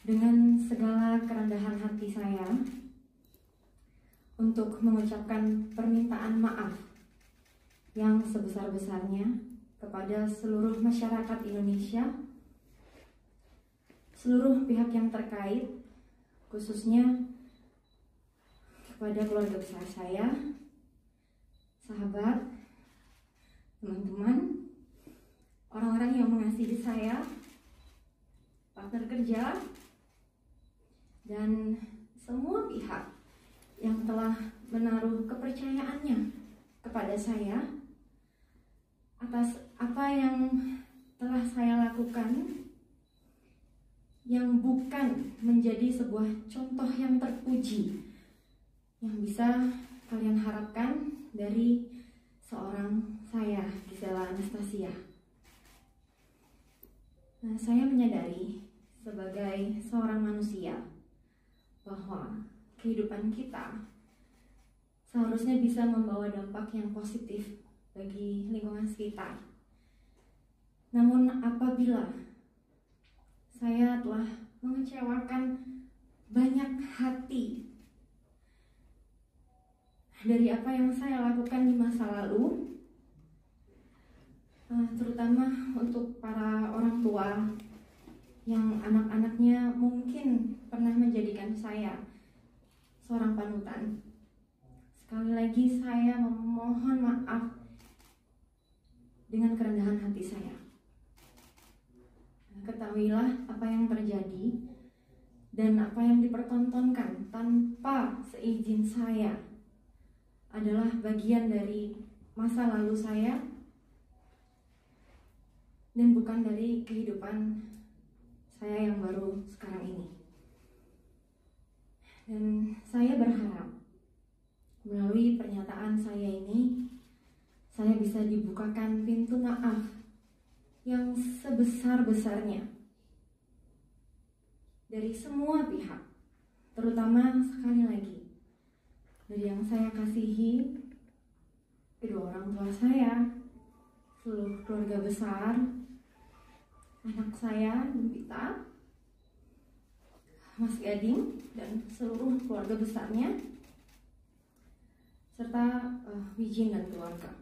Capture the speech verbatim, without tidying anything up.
dengan segala kerendahan hati saya untuk mengucapkan permintaan maaf yang sebesar-besarnya kepada seluruh masyarakat Indonesia, seluruh pihak yang terkait, khususnya kepada keluarga besar saya, sahabat, teman-teman, orang-orang yang mengasihi saya, partner kerja, dan semua pihak yang telah menaruh kepercayaannya kepada saya atas apa yang telah saya lakukan yang bukan menjadi sebuah contoh yang terpuji yang bisa kalian harapkan dari seorang saya, Gisela Anastasia. Nah, saya menyadari sebagai seorang manusia bahwa kehidupan kita seharusnya bisa membawa dampak yang positif bagi lingkungan sekitar. Namun apabila saya telah mengecewakan banyak hati dari apa yang saya lakukan di masa lalu, terutama untuk para orang tua yang anak-anaknya mungkin pernah menjadikan saya seorang panutan. Sekali lagi saya memohon maaf dengan kerendahan hati saya. Ketahuilah apa yang terjadi dan apa yang dipertontonkan tanpa seizin saya adalah bagian dari masa lalu saya dan bukan dari kehidupan saya yang baru sekarang ini. Dan saya berharap melalui pernyataan saya ini, saya bisa dibukakan pintu maaf yang sebesar-besarnya dari semua pihak, terutama sekali lagi dari yang saya kasihi, kedua orang tua saya, seluruh keluarga besar, anak saya, Gempita, Mas Gading, dan seluruh keluarga besarnya, serta uh, Wijin dan keluarga.